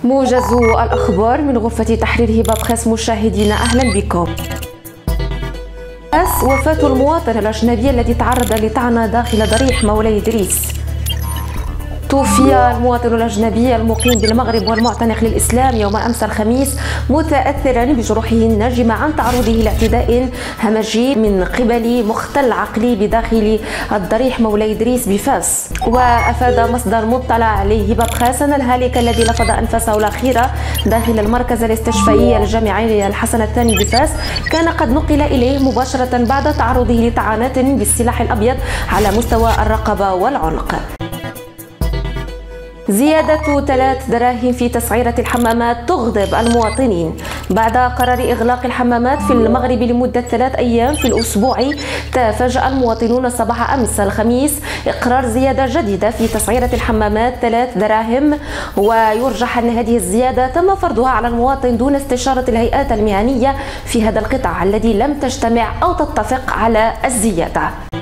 موجز الأخبار من غرفة تحرير هبة بخس. مشاهدينا أهلا بكم. وفاة المواطن الأجنبي الذي تعرض لطعنة داخل ضريح مولاي إدريس. توفي المواطن الأجنبي المقيم بالمغرب والمعتنق للإسلام يوم أمس الخميس متأثرا بجروحه الناجمة عن تعرضه لاعتداء همجي من قبل مختل عقلي بداخل الضريح مولاي إدريس بفاس. وأفاد مصدر مطلع عليه هبة بخس أن الهالك الذي لفظ أنفاسه الأخيرة داخل المركز الاستشفائي الجامعي الحسن الثاني بفاس كان قد نقل إليه مباشرة بعد تعرضه لطعنات بالسلاح الأبيض على مستوى الرقبة والعنق. زيادة 3 دراهم في تسعيرة الحمامات تغضب المواطنين. بعد قرار إغلاق الحمامات في المغرب لمدة 3 أيام في الأسبوع، تفاجأ المواطنون صباح أمس الخميس إقرار زيادة جديدة في تسعيرة الحمامات 3 دراهم، ويرجح أن هذه الزيادة تم فرضها على المواطن دون استشارة الهيئات المهنية في هذا القطاع الذي لم تجتمع أو تتفق على الزيادة.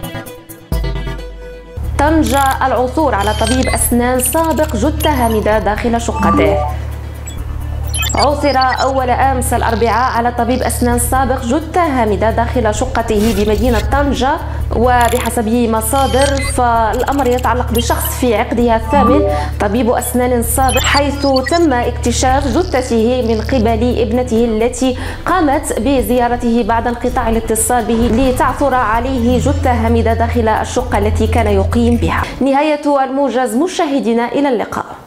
طنجة العثور على طبيب أسنان سابق جثة هامدة داخل شقته. عثر أول أمس الأربعاء على طبيب أسنان سابق جثة هامدة داخل شقته بمدينة طنجة، وبحسب مصادر فالأمر يتعلق بشخص في عقدها الثامن طبيب أسنان سابق، حيث تم اكتشاف جثته من قبل ابنته التي قامت بزيارته بعد انقطاع الاتصال به لتعثر عليه جثة هامدة داخل الشقة التي كان يقيم بها. نهاية الموجز مشاهدينا، إلى اللقاء.